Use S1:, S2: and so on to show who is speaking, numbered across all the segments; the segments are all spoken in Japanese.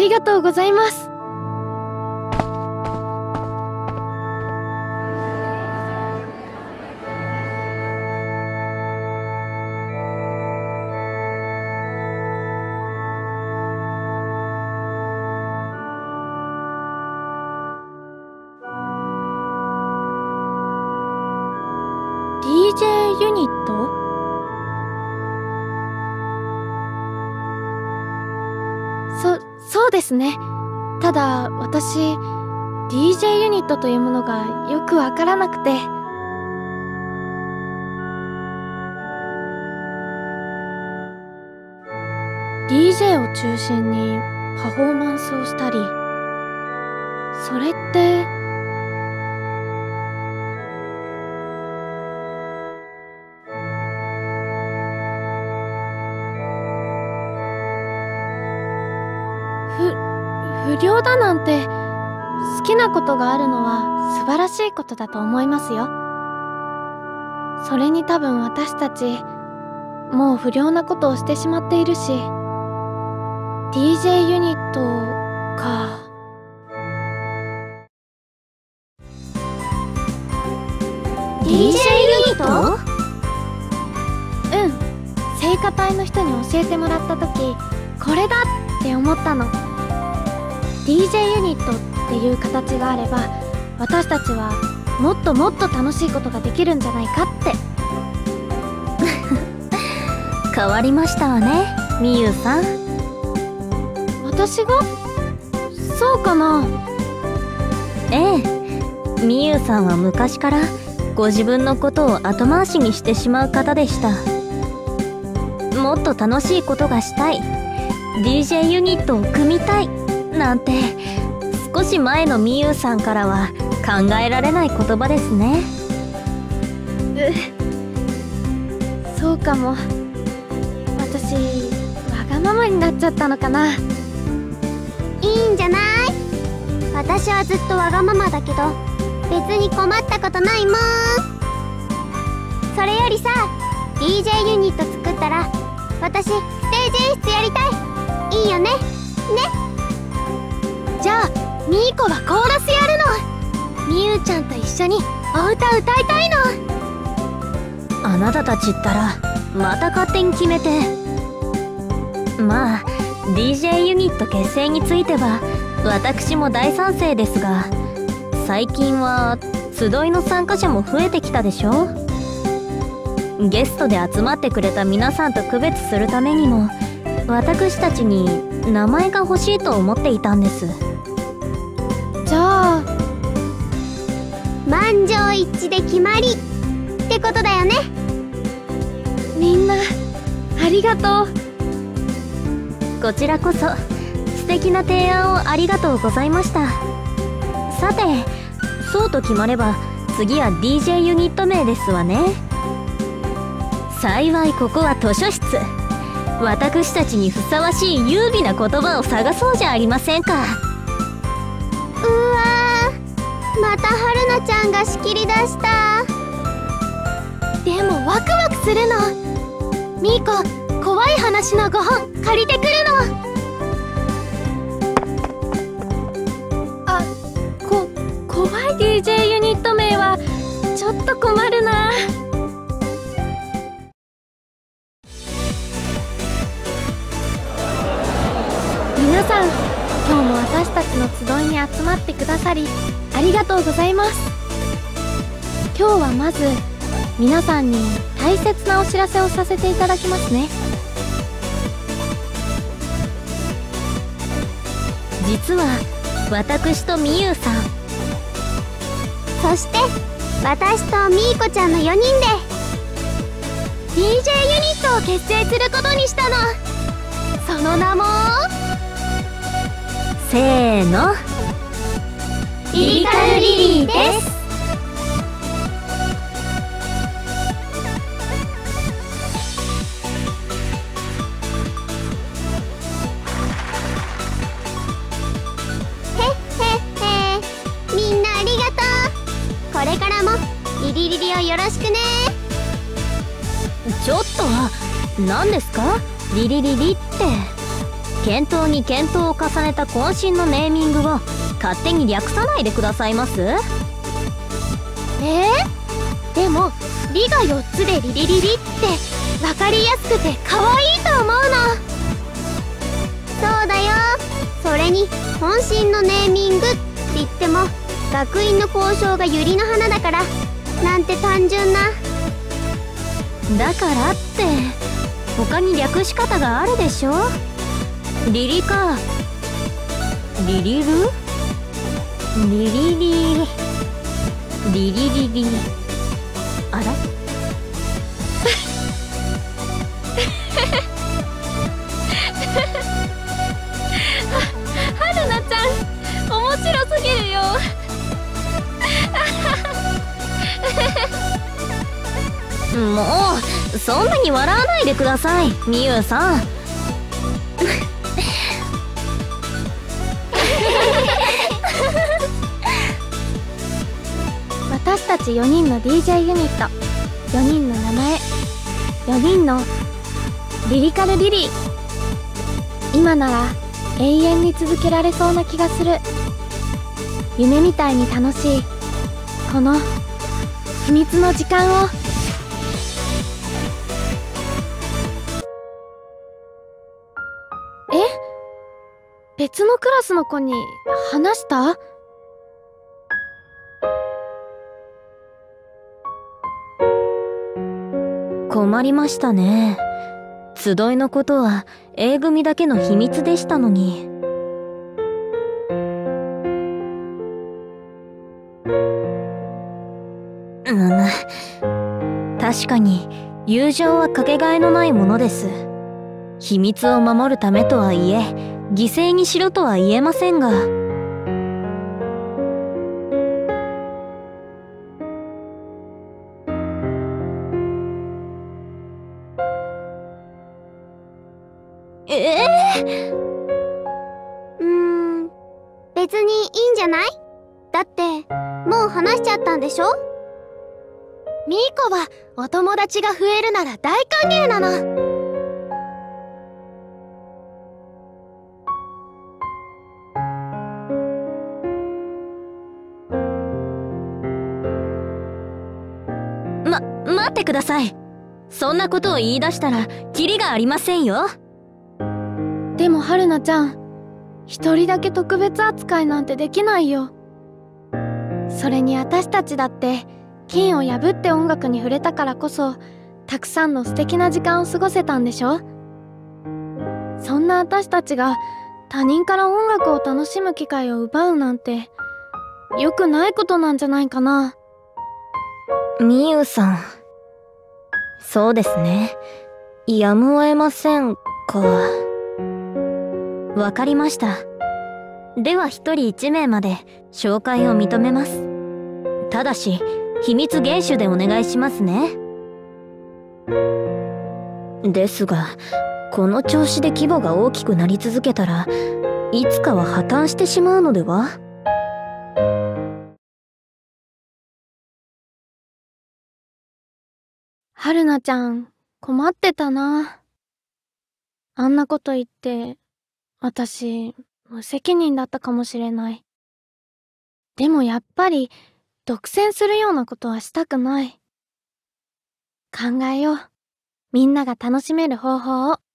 S1: りがとうございます。DJ ユニット？そうですね。ただ私 DJ ユニットというものがよくわからなくて。DJ を中心にパフォーマンスをしたり、それって不良だなんて、好きなことがあるのは素晴らしいことだと思いますよ。それに多分私たちもう不良なことをしてしまっているし、 DJ ユニットか。
S2: DJ ユニット？
S1: うん、聖歌隊の人に教えてもらった時、これだって思ったの。DJ ユニットっていう形があれば、私たちはもっともっと楽しいことができるんじゃないかって。
S2: 変わりましたわね、みゆさん。
S1: 私が？そうかな。
S2: ええ、みゆさんは昔からご自分のことを後回しにしてしまう方でした。もっと楽しいことがしたい、 DJ ユニットを組みたいなんて、少し前のみゆさんからは考えられない言葉ですね。
S1: そうかも。私わがままになっちゃったのかな。
S3: いいんじゃない？私はずっとわがままだけど別に困ったことないもん。それよりさ、 DJ ユニット作ったら私ステージ演出やりたい。いいよね？
S1: じゃあみーこはコーラスやるの。みゆちゃんと一緒にお歌歌いたいの。
S2: あなたたちったらまた勝手に決めて。まあ DJ ユニット結成については私も大賛成ですが、最近は集いの参加者も増えてきたでしょ。ゲストで集まってくれた皆さんと区別するためにも、私たちに名前が欲しいと思っていたんです。
S1: じゃあ
S3: 満場一致で決まりってことだよね。
S1: みんなありがとう。
S2: こちらこそ素敵な提案をありがとうございました。さて、そうと決まれば次は DJ ユニット名ですわね。幸いここは図書室。私たちにふさわしい優美な言葉を探そうじゃありませんか。
S3: うわー、またはるなちゃんが仕切り出した。
S1: でもワクワクするの。みーこ、怖い話の5本借りてくるの。あ、怖い DJ ユニット名はちょっと困るな。皆さん、今日も私たちの集いに集まってくださりありがとうございます。今日はまず皆さんに大切なお知らせをさせていただきますね。
S2: 実は私とみゆさん、
S3: そして私とみーこちゃんの4人で DJ ユニットを結成することにしたの。その名も
S2: せーの、
S3: リリカルリリーです。みんなありがとう。これからもリリリリをよろしくね。
S2: ちょっと何ですかリリリリって。 検討に検討を重ねた渾身のネーミングを勝手に略さないでくださいます？
S1: でも「リ」が4つで「リリリリ」って分かりやすくて可愛いと思うの。
S3: そうだよ。それに渾身のネーミングって言っても学院の校章が百合の花だからなんて単純な。
S2: だからって他に略し方があるでしょ。リリかリリルリリリリリリリあら
S1: はるなちゃん面白すぎるよ。
S2: もうそんなに笑わないでください、みゆさん。
S1: 私たち4人の DJ ユニット、4人の名前、4人のリリカルリリー。今なら永遠に続けられそうな気がする。夢みたいに楽しいこの秘密の時間を。別のクラスの子に話した？
S2: 困りましたね。集いのことは A 組だけの秘密でしたのに。確かに友情はかけがえのないものです。秘密を守るためとはいえ犠牲にしろとは言えませんが。
S3: 別にいいんじゃない？だってもう話しちゃったんでしょ？
S1: ミーコはお友達が増えるなら大歓迎なの。
S2: 待ってください。そんなことを言い出したらキリがありませんよ。
S1: でも春菜ちゃん、一人だけ特別扱いなんてできないよ。それに私たちだって禁を破って音楽に触れたからこそたくさんの素敵な時間を過ごせたんでしょ。そんな私たちが他人から音楽を楽しむ機会を奪うなんて良くないことなんじゃないかな。
S2: みゆさん、そうですね。やむを得ませんか。わかりました。では一人1名まで紹介を認めます。ただし秘密厳守でお願いしますね。ですがこの調子で規模が大きくなり続けたらいつかは破綻してしまうのでは？
S1: 春菜ちゃん困ってたな。あんなこと言って私無責任だったかもしれない。でもやっぱり独占するようなことはしたくない。考えよう。みんなが楽しめる方法を。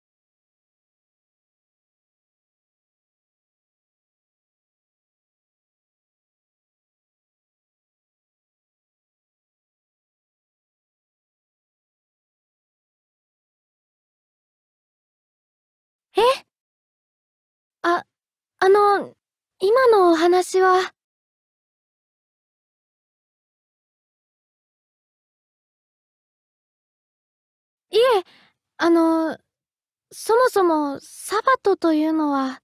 S1: 今のお話は。いえ、そもそもサバトというのは。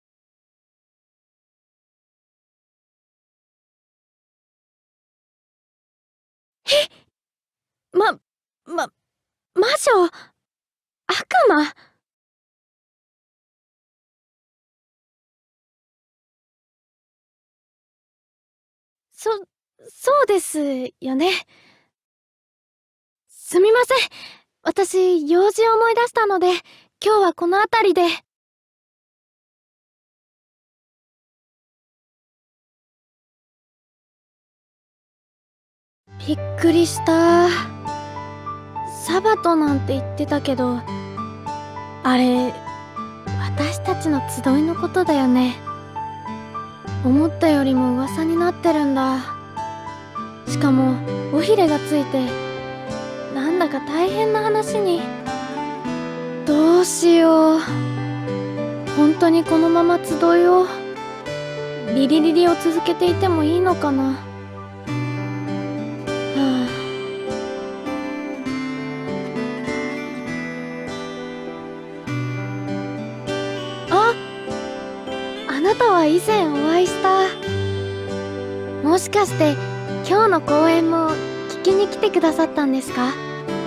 S1: 魔女？悪魔？そうですよね。すみません。私、用事を思い出したので、今日はこの辺りで。 びっくりした。サバトなんて言ってたけど、あれ私たちの集いのことだよね。思ったよりも噂になってるんだ。しかも尾ひれがついて、なんだか大変な話に。どうしよう。本当にこのまま集いをリリリリを続けていてもいいのかな。あなたは以前お会いした。もしかして今日の公演も聞きに来てくださったんですか？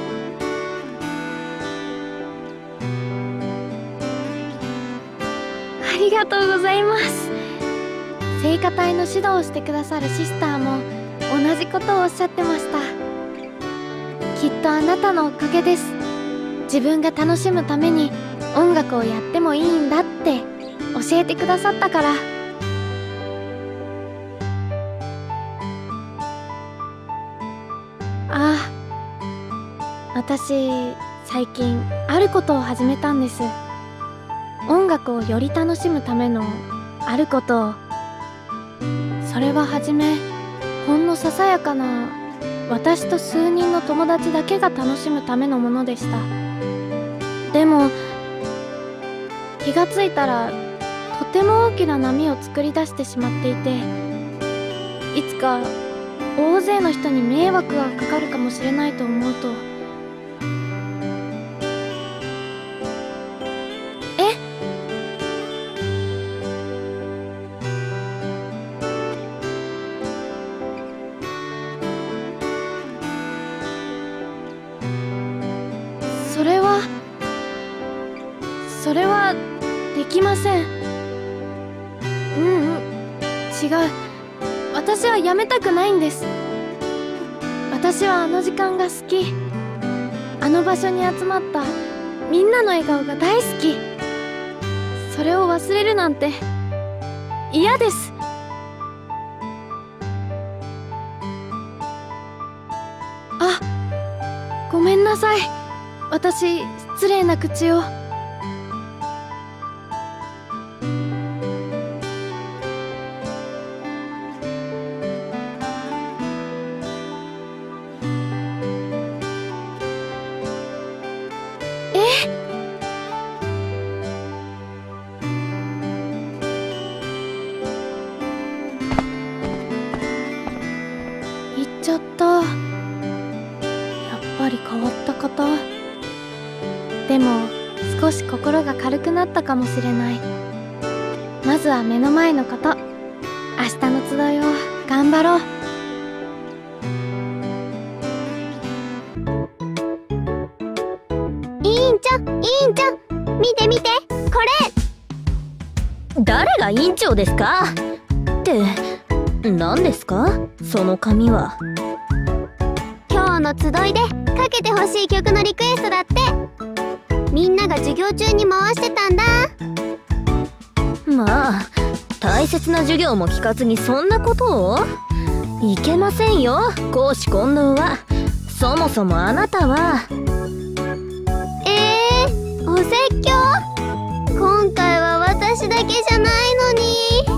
S1: ありがとうございます。聖歌隊の指導をしてくださるシスターも同じことをおっしゃってました。きっとあなたのおかげです。自分が楽しむために音楽をやってもいいんだって教えてくださったから。私最近あることを始めたんです。音楽をより楽しむためのあることを。それははじめほんのささやかな私と数人の友達だけが楽しむためのものでした。でも気がついたらとても大きな波を作り出してしまっていて、いつか大勢の人に迷惑がかかるかもしれないと思うと、それはできません。違う。私はやめたくないんです。私はあの時間が好き。あの場所に集まったみんなの笑顔が大好き。それを忘れるなんて嫌です。ごめんなさい。私失礼な口を。言っちゃった。やっぱり変わった方。でも少し心が軽くなったかもしれない。まずは目の前のこと。明日の集いを頑張ろう。
S3: 委員長、見て見て、これ。
S2: 誰が委員長ですか？って何ですかその紙は。
S3: 今日の集いでかけてほしい曲のリクエストだって。みんなが授業中に回してたんだ。
S2: まあ大切な授業も聞かずにそんなことを。いけませんよ公私混同は。そもそもあなたは。
S3: お説教？今回は私だけじゃないのに。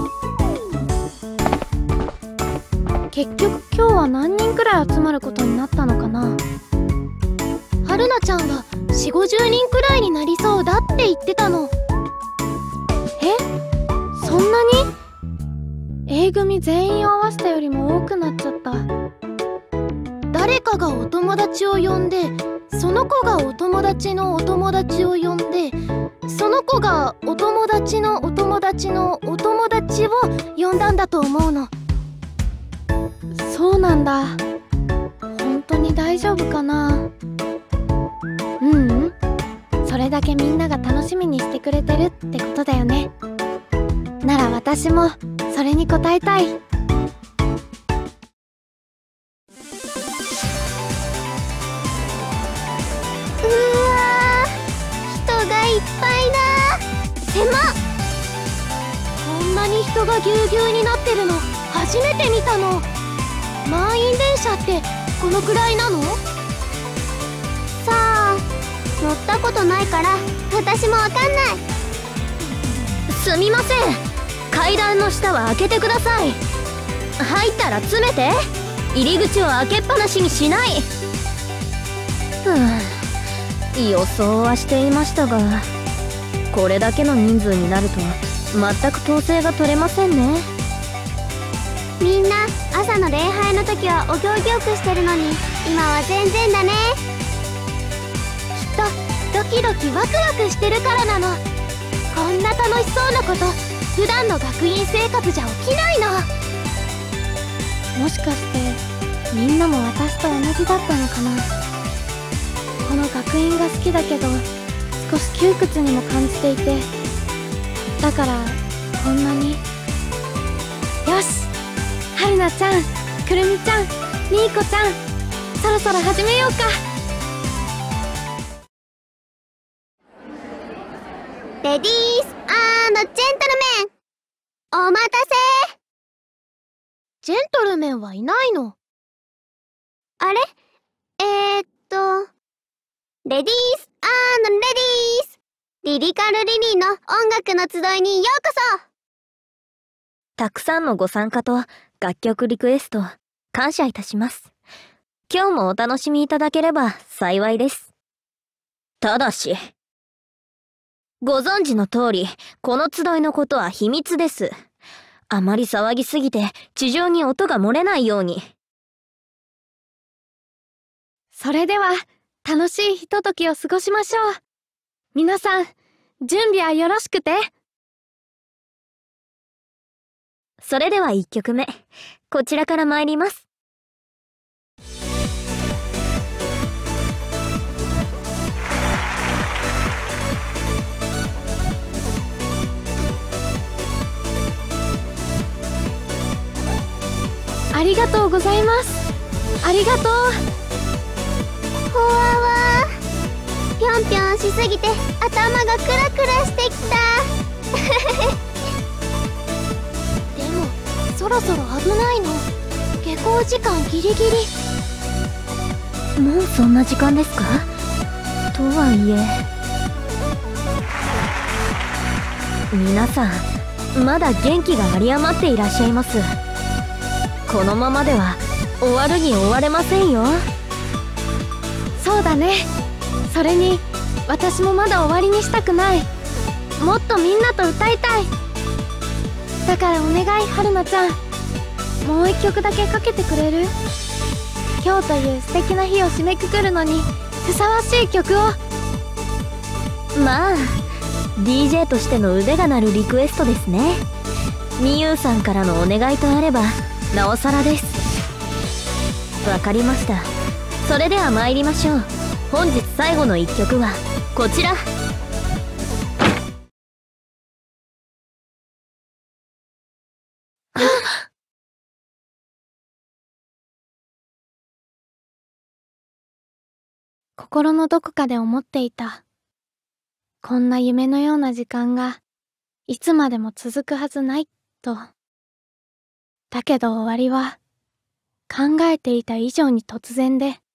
S1: 結局今日は何人くらい集まることになったのかな。春菜ちゃんが4、50人くらいになりそうだって言ってたの。そんなに？A組全員を合わせたよりも多くなっちゃった。誰かがお友達を呼んで、その子がお友達のお友達を呼んで、その子がお友達のお友達のお友達を呼んだんだと思うの。そうなんだ。本当に大丈夫かな。それだけみんなが楽しみにしてくれてるってことだよね。なら私もそれに応えたい。
S3: うわー、人がいっぱいだ。狭っ。
S1: こんなに人がぎゅうぎゅうになってるの初めて見たの。満員電車ってこのくらいなの？
S3: さあ、乗ったことないから私もわかんない。
S2: すみません、階段の下は開けてください。入ったら詰めて、入り口を開けっぱなしにしない。予想はしていましたが、これだけの人数になると全く統制が取れませんね。
S3: みんな朝の礼拝の時はお行儀よくしてるのに、今は全然だね。きっとドキドキワクワクしてるからなの。こんな楽しそうなこと普段の学院生活じゃ起きないの。
S1: もしかしてみんなも私と同じだったのかな。この学院が好きだけど少し窮屈にも感じていて、だからこんなに。よし、はるなちゃん、くるみちゃん、みーこちゃん、そろそろ始めようか。
S3: レディース&ジェントルメン、お待たせ。
S1: ジェントルメンはいないの？
S3: あれ、レディース&レディース、リリカルリリーの音楽の集いにようこそ。
S2: たくさんのご参加と楽曲リクエスト感謝いたします。今日もお楽しみいただければ幸いです。ただし、ご存知の通り、この集いのことは秘密です。あまり騒ぎすぎて地上に音が漏れないように。
S1: それでは楽しいひとときを過ごしましょう。皆さん、準備はよろしくて。
S2: それでは1曲目、こちらから参ります。
S1: ありがとうございます。ありがとう。
S3: ほわわー、ぴょんぴょんしすぎて頭がクラクラしてきた。
S1: でもそろそろ危ないの。下校時間ギリギリ。
S2: もうそんな時間ですか？とはいえ、皆さんまだ元気が有り余っていらっしゃいます。このままでは終わるに終われませんよ。
S1: そうだね。それに私もまだ終わりにしたくない。もっとみんなと歌いたい。だからお願い、はるなちゃん、もう一曲だけかけてくれる？今日という素敵な日を締めくくるのにふさわしい曲を。
S2: まあ DJ としての腕が鳴るリクエストですね。みゆうさんからのお願いとあればなおさらです。わかりました。それでは参りましょう。本日最後の一曲はこちら。
S1: 心のどこかで思っていた。こんな夢のような時間がいつまでも続くはずないと。だけど終わりは考えていた以上に突然で、